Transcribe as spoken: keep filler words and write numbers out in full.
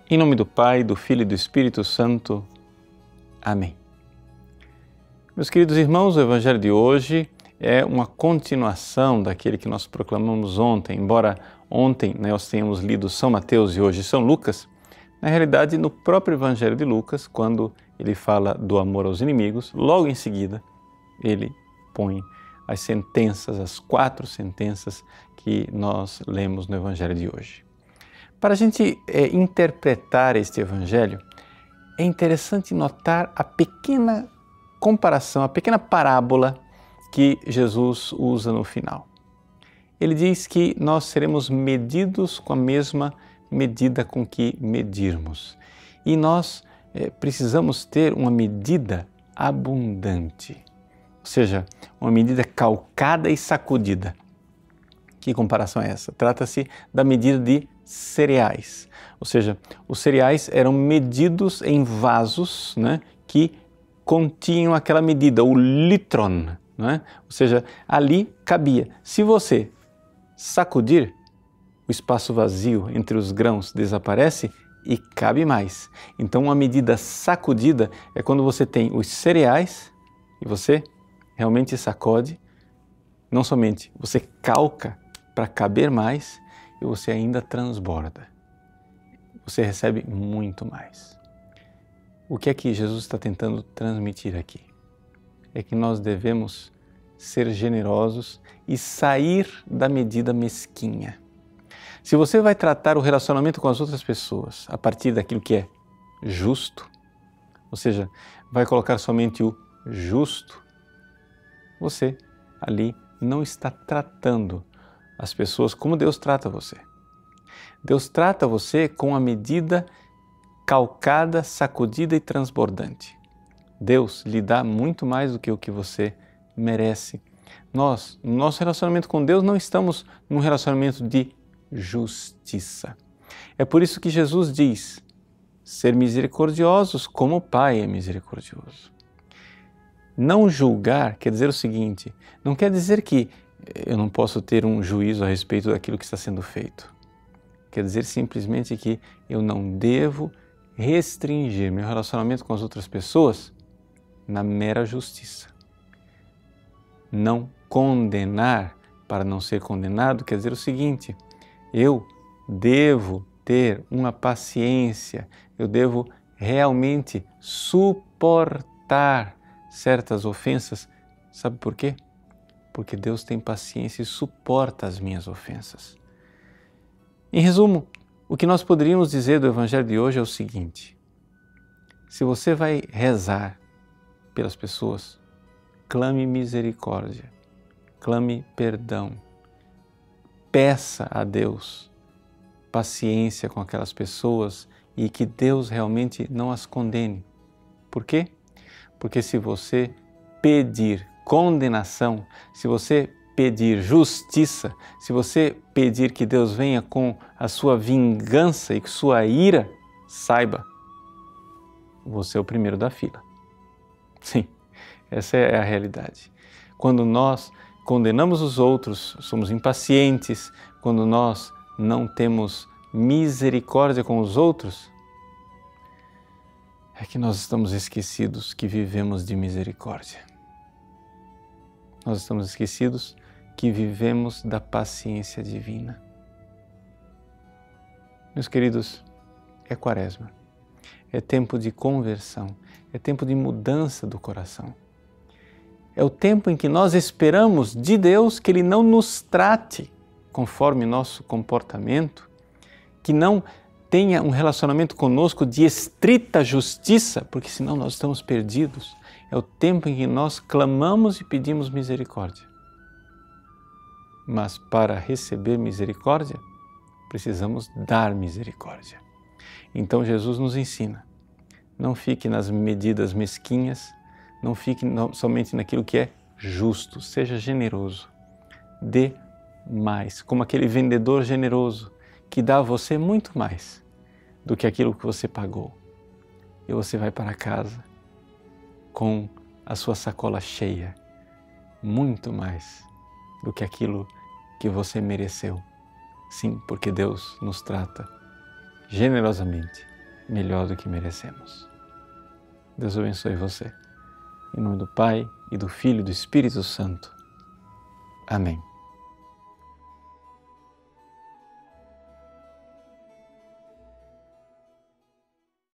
Em nome do Pai, do Filho e do Espírito Santo. Amém. Meus queridos irmãos, o Evangelho de hoje é uma continuação daquele que nós proclamamos ontem. Embora ontem nós tenhamos lido São Mateus e hoje São Lucas, na realidade, no próprio Evangelho de Lucas, quando ele fala do amor aos inimigos, logo em seguida ele põe as sentenças, as quatro sentenças que nós lemos no Evangelho de hoje. Para a gente é, interpretar este Evangelho, é interessante notar a pequena comparação, a pequena parábola que Jesus usa no final. Ele diz que nós seremos medidos com a mesma medida com que medirmos. E nós é, precisamos ter uma medida abundante, ou seja, uma medida calcada e sacudida. Que comparação é essa? Trata-se da medida de cereais, ou seja, os cereais eram medidos em vasos, né, que continham aquela medida, o litron, né? Ou seja, ali cabia. Se você sacudir, o espaço vazio entre os grãos desaparece e cabe mais. Então, uma medida sacudida é quando você tem os cereais e você realmente sacode, não somente você calca para caber mais, e você ainda transborda. Você recebe muito mais. O que é que Jesus está tentando transmitir aqui? É que nós devemos ser generosos e sair da medida mesquinha. Se você vai tratar o relacionamento com as outras pessoas a partir daquilo que é justo, ou seja, vai colocar somente o justo, você ali não está tratando as pessoas como Deus trata você. Deus trata você com a medida calcada, sacudida e transbordante. Deus lhe dá muito mais do que o que você merece. Nós, no nosso relacionamento com Deus, não estamos num relacionamento de justiça. É por isso que Jesus diz, ser misericordiosos como o Pai é misericordioso. Não julgar quer dizer o seguinte, não quer dizer que eu não posso ter um juízo a respeito daquilo que está sendo feito. Quer dizer simplesmente que eu não devo restringir meu relacionamento com as outras pessoas na mera justiça. Não condenar para não ser condenado quer dizer o seguinte, eu devo ter uma paciência, eu devo realmente suportar certas ofensas. Sabe por quê? Porque Deus tem paciência e suporta as minhas ofensas. Em resumo, o que nós poderíamos dizer do Evangelho de hoje é o seguinte, se você vai rezar pelas pessoas, clame misericórdia, clame perdão, peça a Deus paciência com aquelas pessoas e que Deus realmente não as condene. Por quê? Porque se você pedir condenação, se você pedir justiça, se você pedir que Deus venha com a sua vingança e sua ira, saiba, você é o primeiro da fila. Sim, essa é a realidade. Quando nós condenamos os outros, somos impacientes, quando nós não temos misericórdia com os outros, é que nós estamos esquecidos que vivemos de misericórdia. Nós estamos esquecidos que vivemos da paciência divina. Meus queridos, é Quaresma, é tempo de conversão, é tempo de mudança do coração. É o tempo em que nós esperamos de Deus que Ele não nos trate conforme nosso comportamento, que não tenha um relacionamento conosco de estrita justiça, porque senão nós estamos perdidos. É o tempo em que nós clamamos e pedimos misericórdia. Mas para receber misericórdia, precisamos dar misericórdia. Então Jesus nos ensina, não fique nas medidas mesquinhas, não fique somente naquilo que é justo, seja generoso, dê mais, como aquele vendedor generoso que dá a você muito mais do que aquilo que você pagou. E você vai para casa com a sua sacola cheia, muito mais do que aquilo que você mereceu. Sim, porque Deus nos trata generosamente melhor do que merecemos. Deus abençoe você. Em nome do Pai, e do Filho e do Espírito Santo. Amém.